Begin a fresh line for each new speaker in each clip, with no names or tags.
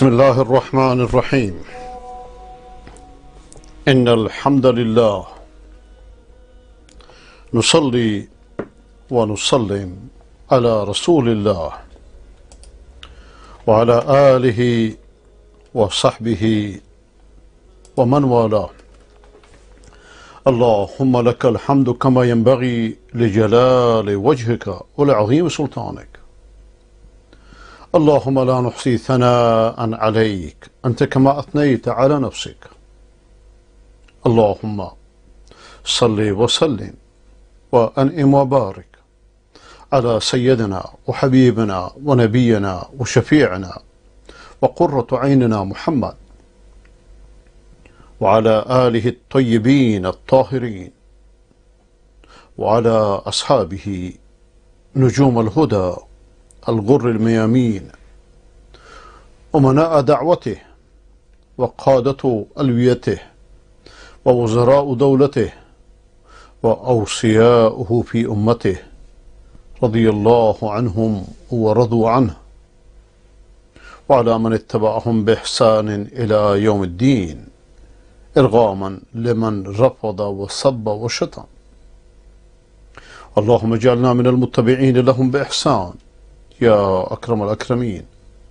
بسم الله الرحمن الرحيم. إن الحمد لله نصلي ونسلم على رسول الله وعلى آله وصحبه ومن والاه. اللهم لك الحمد كما ينبغي لجلال وجهك ولعظيم سلطانك. اللهم لا نحصي ثناء عليك أنت كما أثنيت على نفسك. اللهم صل وسلم وأنعم وبارك على سيدنا وحبيبنا ونبينا وشفيعنا وقرة عيننا محمد وعلى آله الطيبين الطاهرين وعلى أصحابه نجوم الهدى الغر الميامين أمناء دعوته وقادة ألويته ووزراء دولته وأوصياؤه في أمته رضي الله عنهم ورضوا عنه وعلى من اتبعهم بإحسان إلى يوم الدين إرغاما لمن رفض وصب وشتم. اللهم اجعلنا من المتبعين لهم بإحسان يا أكرم الأكرمين.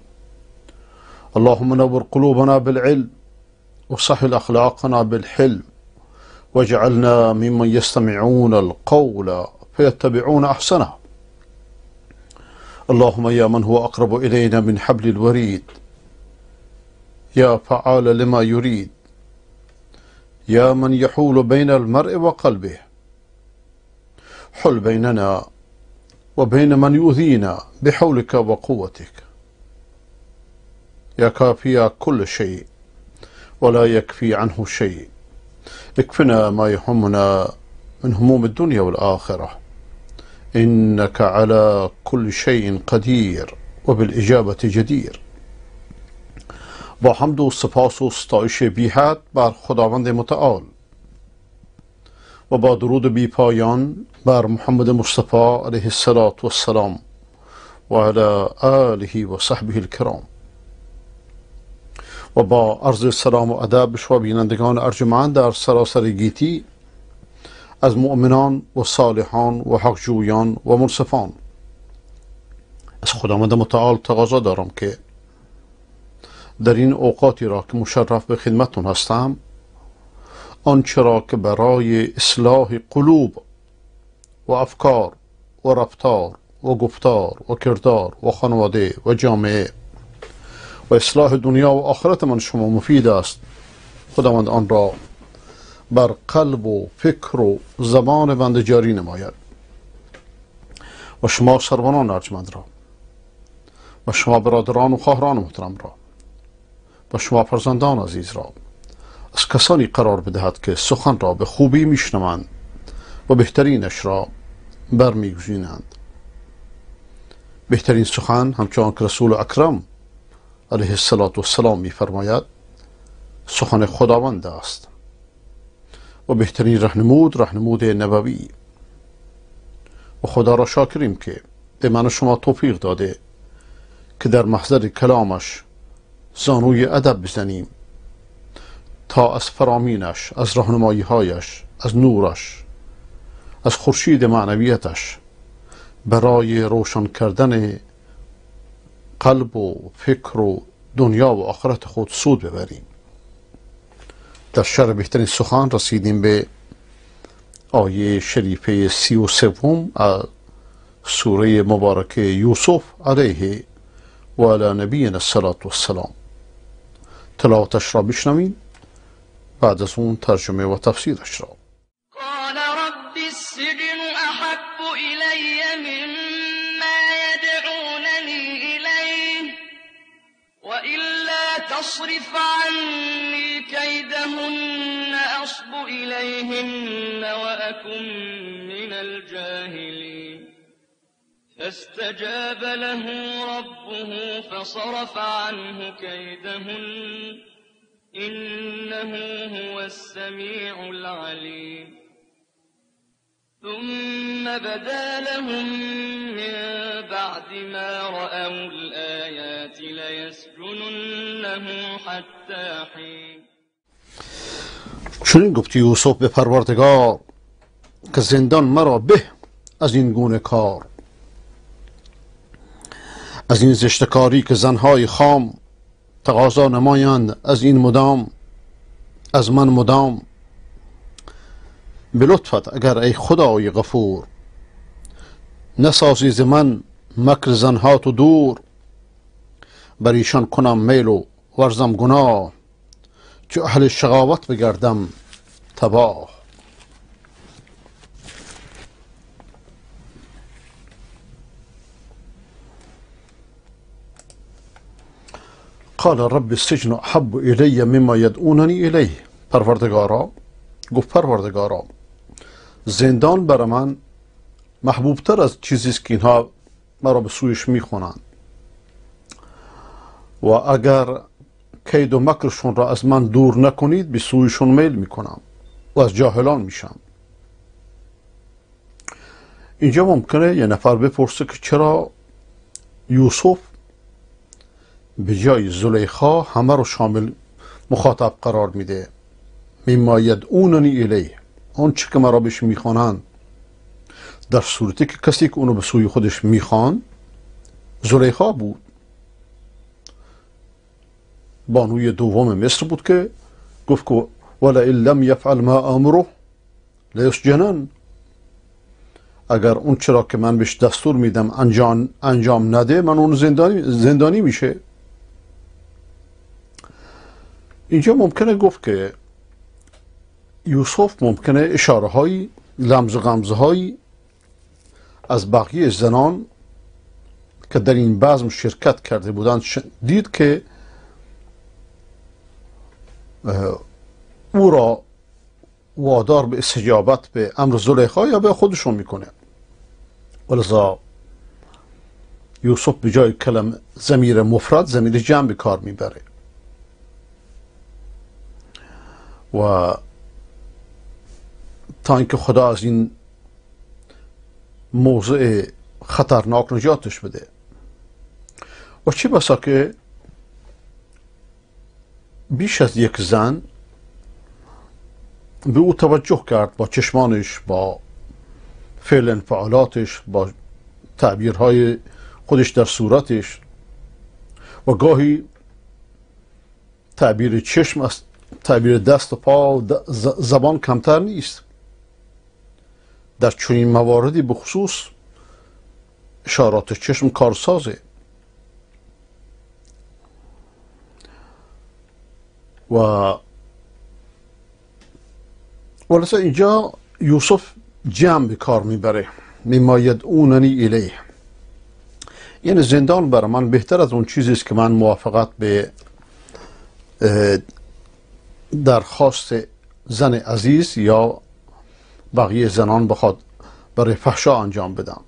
اللهم نور قلوبنا بالعلم وصحل أخلاقنا بالحلم واجعلنا ممن يستمعون القول فيتبعون أحسنه. اللهم يا من هو أقرب إلينا من حبل الوريد، يا فعال لما يريد، يا من يحول بين المرء وقلبه، حل بيننا وبين من يؤذينا بحولك وقوتك. يا كافي كل شيء ولا يكفي عنه شيء، اكفنا ما يهمنا من هموم الدنيا والآخرة، إنك على كل شيء قدیر و بالإجابة جدیر. با حمد و سپاس و ستایش بی حد بر خداوند متعال و با درود بی پایان بر محمد مصطفی علیه السلام و علی آله و صحبه الکرام و با عرض سلام و ادب به شما بینندگان ارجمند در سراسر گیتی از مؤمنان و صالحان و حقجویان و منصفان. از خداوند متعال تقاضا دارم که در این اوقاتی را که مشرف به خدمتتون هستم، آنچه را که برای اصلاح قلوب و افکار و رفتار و گفتار و کردار و خانواده و جامعه و اصلاح دنیا و آخرت من شما مفید است، خداوند آن را بر قلب و فکر و زبان بنده جاری نماید. و شما سروران ارجمند را و شما برادران و خواهران محترم را و شما فرزندان عزیز را از کسانی قرار بدهد که سخن را به خوبی میشنوند و بهترینش را برمیگزینند. بهترین سخن، همچنان که رسول اکرم علیه السلام میفرماید، سخن خداوند است و بهترین رهنمود نبوی. و خدا را شاکریم که به من و شما توفیق داده که در محضر کلامش زانوی ادب بزنیم تا از فرامینش، از راهنمایی‌هایش، از نورش، از خورشید معنویتش برای روشن کردن قلب و فکر و دنیا و آخرت خود سود ببریم. در شرح بهترین سخن رسیدیم به آیه شریفه 33 از سوره مبارکه یوسف علیه و علی نبینا السلام. تلاوتش را بشنویم، بعد از اون ترجمه و تفسیرش را.
قال رب السجن أحب إلي مما يدعونني إليه وإلا تصرف عني كيدهن أصب إليهن وأكن من الجاهلين. فاستجاب له ربه فصرف عنه كيدهن إنه هو السميع العليم. ثم بدا لهم من بعد بعد ما رأوا الآيات ليسجننه حتى حين.
چنین گفت یوسف به پروردگار که زندان مرا به از این گونه کار، از این زشتکاری که زنهای خام تقاضا نمایند از این مدام، از من مدام. به لطفت اگر ای خدای غفور نسازی ز من مکر زنها تو دور، بر ایشان کنم میل و ورزم گناه، چو اهل شقاوت بگردم تباه. قال رب السجن احب الی مما یدعوننی الیه. گفت پروردگارا زندان برای من محبوبتر از چیزی است که اینها مرا به سویش میخوانند، و اگر کید و مکرشون را از من دور نکنید به سویشون میل میکنم و از جاهلان میشم. اینجا ممکنه یه نفر بپرسه که چرا یوسف به جای زلیخا همه رو شامل مخاطب قرار میده؟ مما یدعوننی الیه، اون چه که مرا بهش میخوانند، در صورتی که کسی که اونو به سوی خودش میخوان زلیخا بود، بانوی دوم مصر بود که گفت که ولئن لم یفعل ما امره لیسجنن، اگر اون چرا که من بهش دستور میدم انجام نده من اون زندانی میشه. اینجا ممکنه گفت که یوسف ممکنه اشاره هایی لمز و غمزه هایی از بقیه زنان که در این بزم شرکت کرده بودند دید که او را وادار به استجابت به امر زلیخا یا به خودشون میکنه، ولذا یوسف به جای کلمه ضمیر مفرد ضمیر جمع به کار میبره و تا اینکه خدا از این موضع خطرناک نجاتش بده. و چه بسا که بیش از یک زن به او توجه کرد با چشمانش، با فعل انفعالاتش، با تعبیرهای خودش در صورتش، و گاهی تعبیر چشم است، تعبیر دست و پا و زبان کمتر نیست. در چنین مواردی به خصوص اشارات چشم کارسازه. و ولذا اینجا یوسف جمع به کار میبره، مما یدعوننی الیه، یعنی زندان برای من بهتر از اون چیزی است که من موافقت به درخواست زن عزیز یا بقیه زنان بخواد برای فحشا انجام بدم،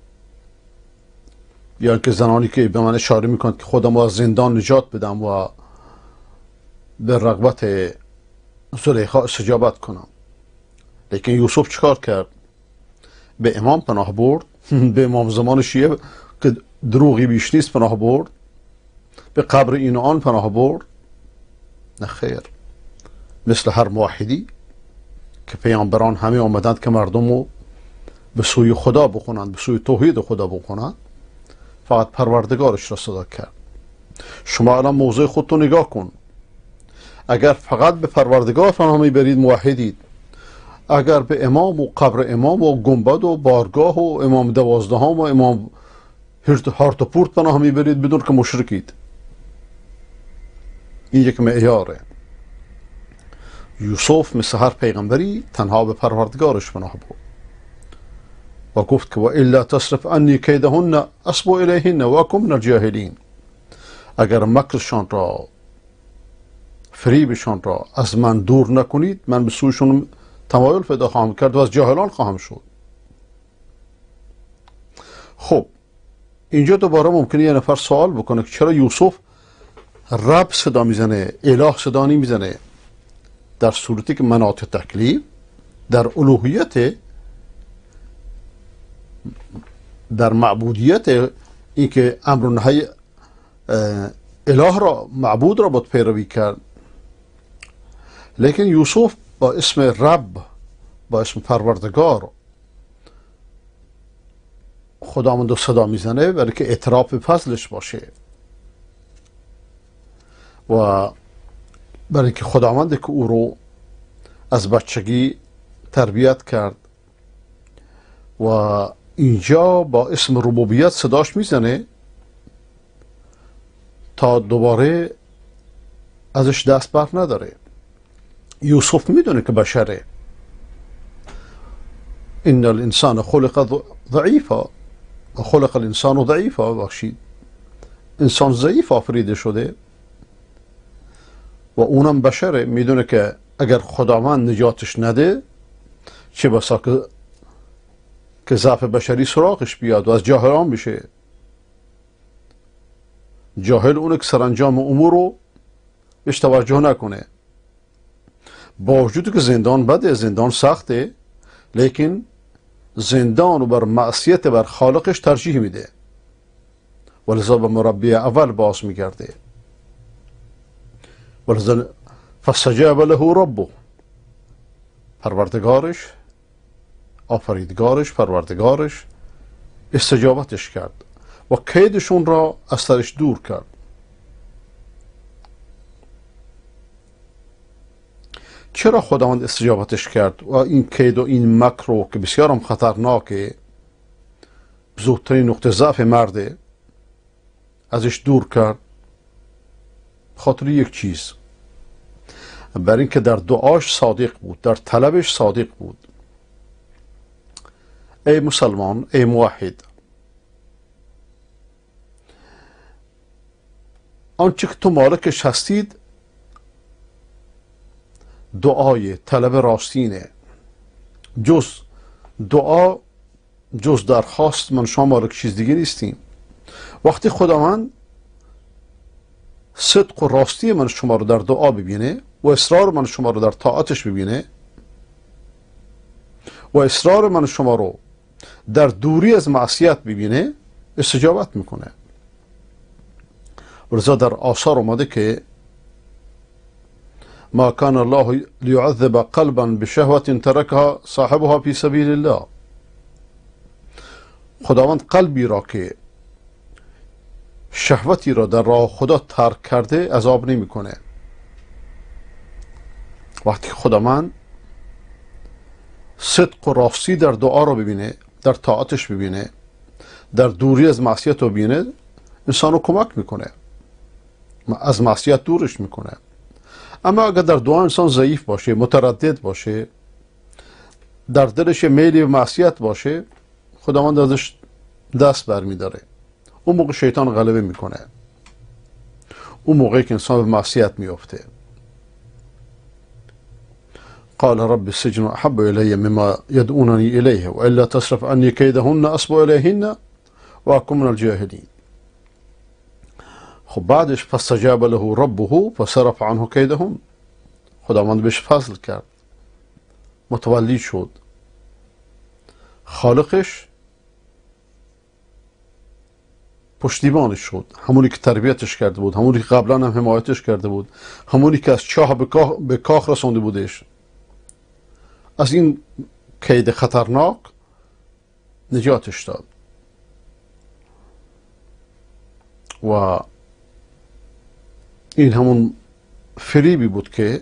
یا که زنانی که به من اشاره میکنند که خودم از زندان نجات بدم و به رغبت زلیخا استجابت کنم. لیکن یوسف چیکار کرد؟ به امام پناه برد، به امام زمان شیعه که دروغی بیش نیست پناه برد، به قبر این و آن پناه برد؟ نه خیر، مثل هر موحدی که پیامبران همه آمدند که مردم رو به سوی خدا بخونند، به سوی توحید خدا بخونند، فقط پروردگارش را صدا کرد. شما الان موضوع خودتو نگاه کن، اگر فقط به پروردگار پناه میبرید موحدید، اگر به امام و قبر امام و گنبد و بارگاه و امام 12 و امام هارتوپورت پناه میبرید بدون که مشرکید. این یک معیاره. یوسف مثل هر پیغمبری تنها به پروردگارش پناه برد و گفت که و الا تصرف عنی کیدهن اصب الیهن و اکن من الجاهلین، اگر مکرشان را، فریبشان را از من دور نکنید من به سویشون تمایل پیدا خواهم کرد و از جاهلان خواهم شد. خب اینجا دوباره ممکنه یه نفر سوال بکنه که چرا یوسف رب صدا میزنه، اله صدا نمیزنه، در صورتی که مناط تکلیف در الوهیت، در معبودیت این که امر و نهی اله را، معبود را بود پیروی کرد. لیکن یوسف با اسم رب، با اسم پروردگار خداوند رو صدا میزنه برای که اعتراف به فضلش باشه و برای که خداوند که او رو از بچگی تربیت کرد و اینجا با اسم ربوبیت صداش میزنه تا دوباره ازش دست بر نداره. یوسف میدونه که بشره. ان الانسان خلق ضعیفا و خلق الانسان ضعیفا، بخشید انسان ضعیف آفریده شده و اونم بشره. میدونه که اگر خداوند نجاتش نده چه بسا که ضعف بشری سراغش بیاد و از جاهلان بشه. جاهل اونه که سرانجام امور رو بهش توجه نکنه. با وجود که زندان بده، زندان سخته، لیکن زندان رو بر معصیت بر خالقش ترجیح میده ولذا به مربی اول باز میگرده. ولذا فاستجاب له ربه، پروردگارش، آفریدگارش، پروردگارش استجابتش کرد و کیدشون را از سرش دور کرد. چرا خداوند استجابتش کرد و این کید و این مکر که بسیار هم خطرناکه، بزرگترین نقطه ضعف مرده، ازش دور کرد؟ خاطر یک چیز، بر این که در دعاش صادق بود، در طلبش صادق بود. ای مسلمان، ای موحد، آنچه که تو مالکش هستید دعای طلب راستینه. جز دعا، جز درخواست من شما مالک چیز دیگه نیستیم. وقتی خداوند صدق و راستی من شما رو در دعا ببینه و اصرار من شما رو در طاعتش ببینه و اصرار من شما رو در دوری از معصیت ببینه، استجابت میکنه. ولذا در آثار اومده که ما كان الله ليعذب قلبا بشهوة تركها صاحبها في سبيل الله. خداوند قلبی را که شهوتی را در راه خدا ترک کرده عذاب نمی کنه. وقتی خداوند صدق و راستی در دعا را ببینه، در طاعتش ببینه، در دوری از معصیت رو ببینه، انسان رو کمک میکنه، از معصیت دورش میکنه. اما اگر در دعا انسان ضعیف باشه، متردد باشه، در دلش میلی به معصیت باشه، خداوند ازش دست برمیداره. اون موقع شیطان غلبه میکنه، اون موقعی که انسان به معصیت میفته. قال رب السجن احب الی مما يدعونني الیه والا تصرف عني كيدهن اصب الیهن واكن من الجاهلین. خب بعدش فاستجاب له ربه فصرف عنه كيدهن، خداوند بهش فضل کرد، متولی شد. خالقش پشتیبانش شد، همونی که تربیتش کرده بود، همونی که قبلا هم حمایتش کرده بود، همونی که از چاه به کاخ رسونده بودش، از این کید خطرناک نجاتش داد. و این همون فریبی بود که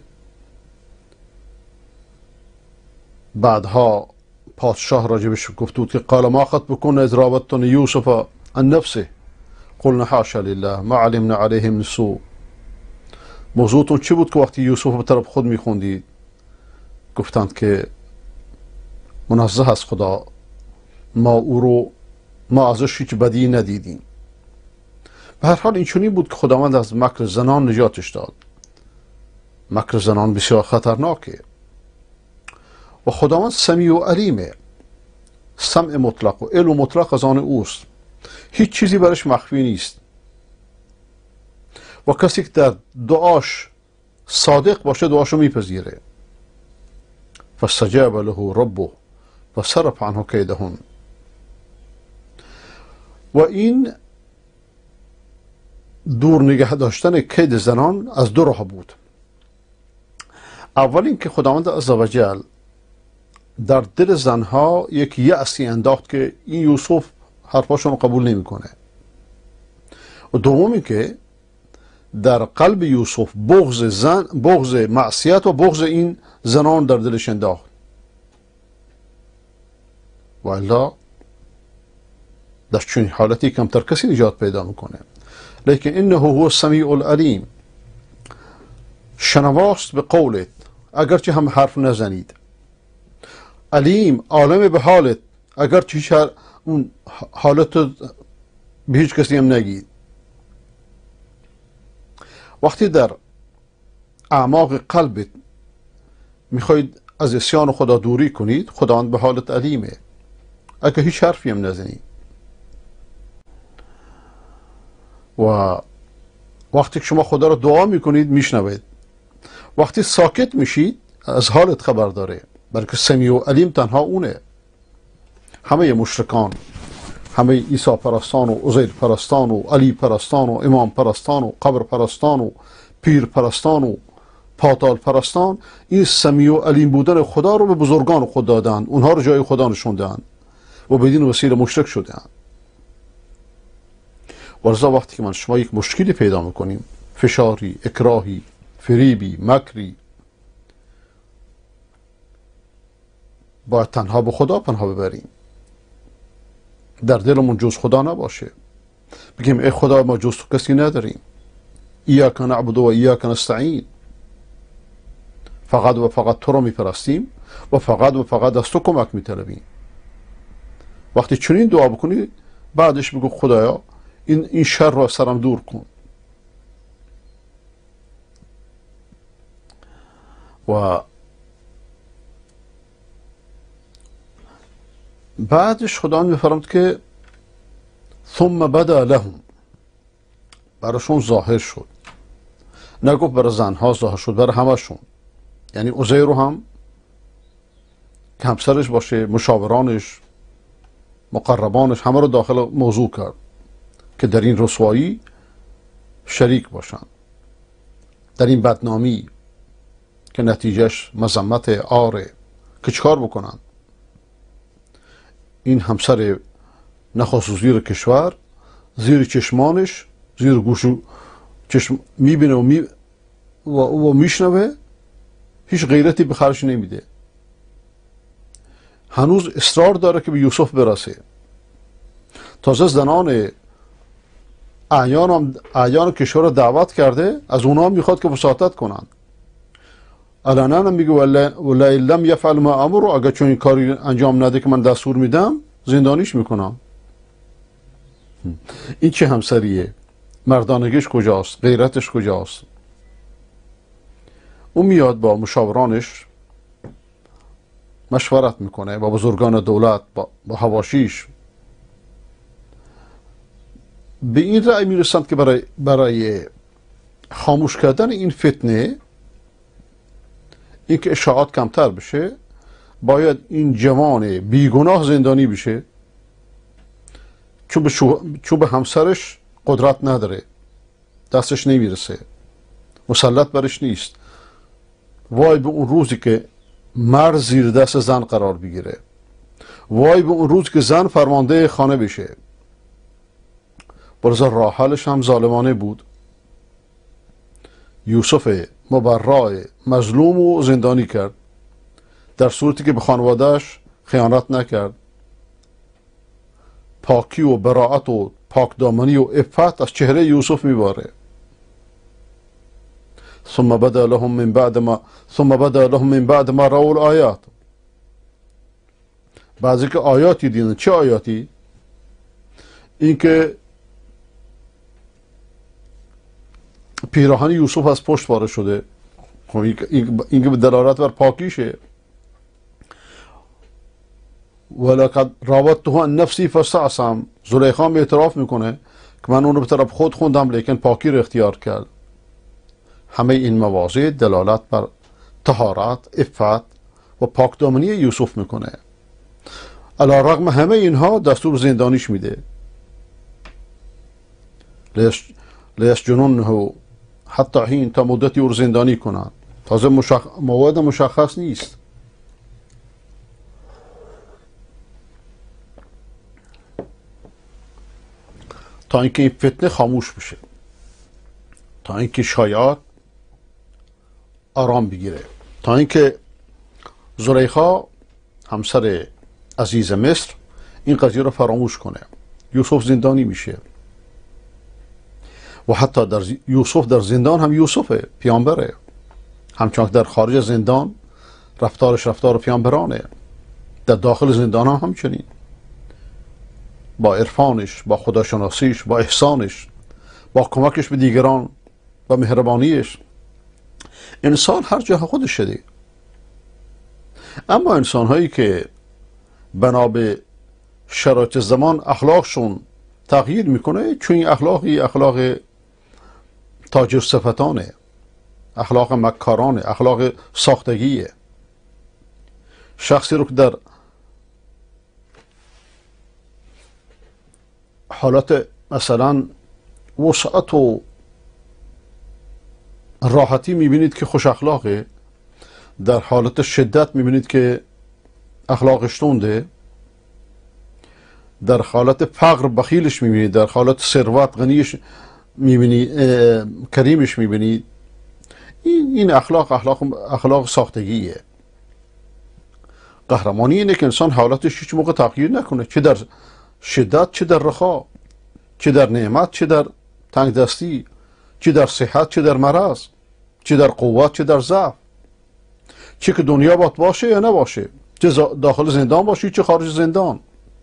بعدها پادشاه راجبش گفت بود که قال ما خطبكن اذ راودتن یوسف عن نفسه قلنا حاشا لله ما علمنا عليه من سوء. موضوعتون چی بود که وقتی یوسف به طرف خود میخوندید گفتند که منزه از خدا، ما ازش هیچ بدی ندیدیم. به هر حال این چنین بود که خداوند از مکر زنان نجاتش داد. مکر زنان بسیار خطرناکه و خداوند سمیع و علیمه، سمع مطلق و علم مطلق از آن اوست، هیچ چیزی برش مخفی نیست. و کسی که در دعاش صادق باشه دعاشو میپذیره. فاستجاب له ربه وصرف عنه كيدهن. و این دور نگه داشتن کید زنان از دو راه بود. اول اینکه خداوند عزوجل در دل زنها یک یأسی انداخت که این یوسف حرفاشون رو قبول نمیکنه. و دوم اینکه در قلب یوسف بغض معصیت و بغض این زنان در دلش انداخت. و الا در چنین حالتی کمتر کسی نجات پیدا میکنه. لیکن انه هو السمیع العلیم، شنواست به قولت اگرچه هم حرف نزنید، علیم عالم به حالت اگرچه هیچ اون حالت به هیچ کسی هم نگید. وقتی در اعماق قلبت میخواید از عصیان خدا دوری کنید، خداوند به حالت علیمه اگه هیچ حرفی هم نزنید. و وقتی که شما خدا رو دعا میکنید میشنوید، وقتی ساکت میشید از حالت خبر داره، بلکه سمیع و علیم تنها اونه. همه مشرکان، همه عیسی پرستان و عزیر پرستان و علی پرستان و امام پرستان و قبر پرستان و پیر پرستان و پاتال پرستان این سمیع و علیم بودن خدا رو به بزرگان خود دادن، اونها رو جای خدا نشوندن و بدین وسیله مشرک شدن. ولذا وقتی که من شما یک مشکلی پیدا میکنیم، فشاری، اکراهی، فریبی، مکری، باید تنها به خدا پناه ببریم، در دلمون جز خدا نباشه. بگیم ای خدا ما جز تو کسی نداریم، ایاک نعبد و ایاک نستعین، فقط و فقط تو رو میپرستیم و فقط از تو کمک میطلبیم. وقتی چنین دعا بکنی بعدش بگو خدایا این شر رو از سرم دور کن. و بعدش خدا میفرماید که ثم بدا لهم، براشون ظاهر شد. نگفت برای زنها ظاهر شد، برای همشون. یعنی عزیر رو هم که همسرش باشه، مشاورانش، مقربانش، همه رو داخل موضوع کرد که در این رسوایی شریک باشن، در این بدنامی که نتیجهش مذمت عاره. که چکار بکنن؟ این همسر نخواست زیر کشور، زیر چشمانش، زیر گوشو چشم میبینه و میشنوه، هیچ غیرتی به خرج نمیده. هنوز اصرار داره که به یوسف برسه. تازه زنان اعیان کشور رو دعوت کرده، از اونها میخواد که وساطت کنن. علنا میگه ولا لم یفعل ما امر، اگر چون این کاری انجام نده که من دستور میدم زندانیش میکنم. این چه همسریه؟ مردانگیش کجاست؟ غیرتش کجاست؟ اون میاد با مشاورانش مشورت میکنه، با بزرگان دولت، با حواشیش، به این رأی میرسند که برای خاموش کردن این فتنه، اینکه اشاعات کمتر بشه، باید این جوان بیگناه زندانی بشه، چون به همسرش قدرت نداره، دستش نمیرسه، مسلط برش نیست. وای به اون روزی که مرد زیر دست زن قرار بگیره، وای به اون روز که زن فرمانده خانه بشه. برای راه حلش هم ظالمانه بود. یوسف مبرای مظلوم و زندانی کرد، در صورتی که به خانوادهش خیانت نکرد. پاکی و براعت و پاکدامنی و عفت از چهره یوسف میباره. ثم بدا لهم من بعد ما رأوا الآیات. بعضی که آیاتی دیدن. چه آیاتی؟ اینکه پیراهن یوسف از پشت پاره شده، این که به دلالت بر پاکیشه. ولقد راودته عن نفسی فاستعصم، زلیخا اعتراف میکنه که من اون رو به طرف خود خوندم لیکن پاکی رو اختیار کرد. همه این مواضع دلالت بر طهارت، عفت و پاکدامنی یوسف میکنه. علی رغم همه اینها دستور زندانیش میده. لیسجننه حتی حین، تا مدتی او رو زندانی کنند. تازه موعد مشخص نیست. تا اینکه این فتنه خاموش بشه، تا اینکه شایعات آرام بگیره، تا اینکه زلیخا همسر عزیز مصر این قضیه رو فراموش کنه. یوسف زندانی میشه و حتی یوسف در زندان هم یوسف پیامبره، همچنان که در خارج زندان رفتارش رفتار پیامبرانه، در داخل زندان هم همچنین، با عرفانش، با خداشناسیش، با احسانش، با کمکش به دیگران، با مهربانیش، انسان هر جا خودش شده. اما انسان هایی که بنا به شرایط زمان اخلاقشون تغییر میکنه، چون این اخلاقی اخلاق تاجر صفتانه، اخلاق مکارانه، اخلاق ساختگیه. شخصی رو که در حالت مثلا وسعت و راحتی میبینید که خوش اخلاقه، در حالت شدت میبینید که اخلاقش تنده، در حالت فقر بخیلش میبینید، در حالت ثروت غنیش میبینید، کریمش میبینید. این اخلاق ساختگیه. قهرمانی اینه که انسان حالتش هیچ موقع تغییر نکنه، چه در شدت چه در رخا، چه در نعمت چه در تنگ دستی، چه در صحت چه در مرض، چه در قوت چه در ضعف، چه که دنیا باشه یا نباشه، چه داخل زندان باشی چه خارج زندان.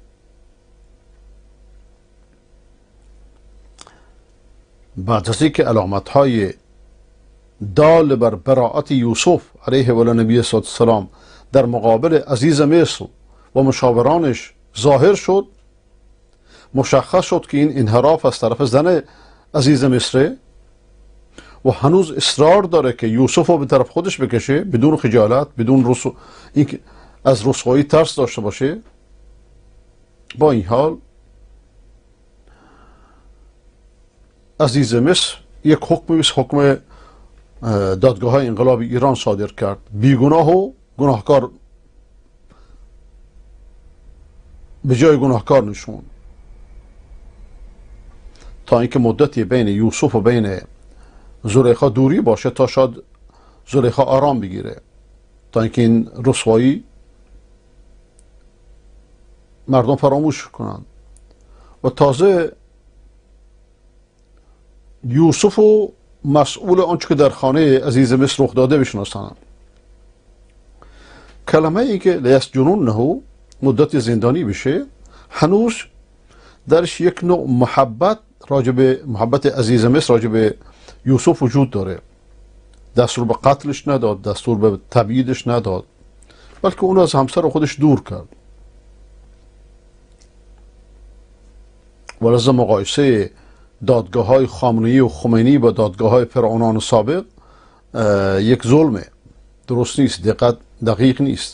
بعد از اینکه علامت‌های دال بر براءت یوسف علیه و نبی صلی الله علیه و سلم در مقابل عزیز مصر و مشاورانش ظاهر شد، مشخص شد که این انحراف از طرف زن عزیز مصر و هنوز اصرار داره که یوسف رو به طرف خودش بکشه بدون خجالت، بدون اینکه از رسوایی ترس داشته باشه. با این حال عزیز مصر یک حکم دادگاه های انقلاب ایران صادر کرد، بیگناه و گناهکار به جای گناهکار نشون، تا اینکه مدتی بین یوسف و بین زلیخا دوری باشه تا شاید زلیخا آرام بگیره، تا اینکه این رسوایی مردم فراموش کنند و تازه یوسف و مسئول آنچه که در خانه عزیز مصر رخ داده بشناسند. کلمه ای که لیسجننه مدت زندانی بشه، هنوز درش یک نوع محبت عزیز مصر راجب یوسف وجود داره. دستور به قتلش نداد، دستور به تبعیدش نداد، بلکه اون از همسر خودش دور کرد. ولذا مقایسه دادگاه های خامنه‌ای و خمینی با دادگاه های فرعونان سابق یک ظلمه، درست نیست، دقیق نیست.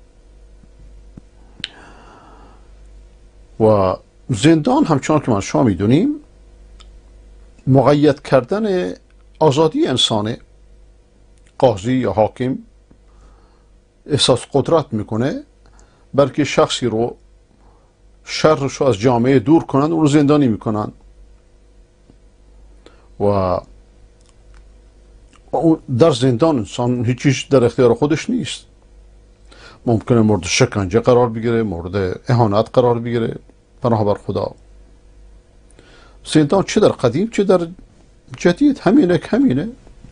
و زندان همچنان که ما شما میدونیم مقید کردن آزادی انسانه. قاضی یا حاکم احساس قدرت میکنه بلکه شخصی رو شرش رو از جامعه دور کنند، اون رو زندانی میکنند و در زندان انسان هیچیش در اختیار خودش نیست. ممکنه مورد شکنجه قرار بگیره، مورد اهانت قرار بگیره. پناه بر خدا. زندان چه در قدیم چه در جدید همینه.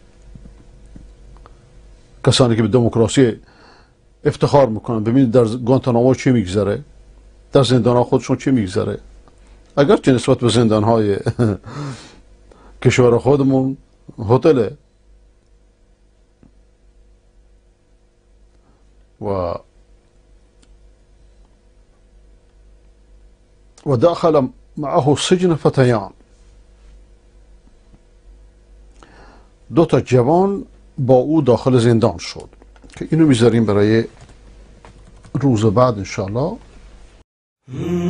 کسانی که به دموکراسی افتخار میکنن ببینید در گوانتانامو چه میگذره، در زندان ها خودشون چه میگذره. اگر چه نسبت به زندان های کشور خودمون هتله و داخل معه سجن فتیان، دو تا جوان با او داخل زندان شد که اینو میذاریم برای روز بعد انشاءالله.